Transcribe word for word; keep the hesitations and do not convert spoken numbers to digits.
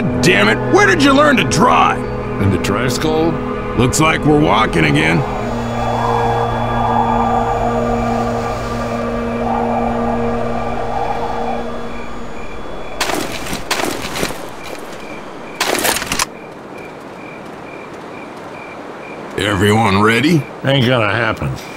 God damn it! Where did you learn to drive? In the tricycle? Looks like we're walking again. Everyone ready? Ain't gonna happen.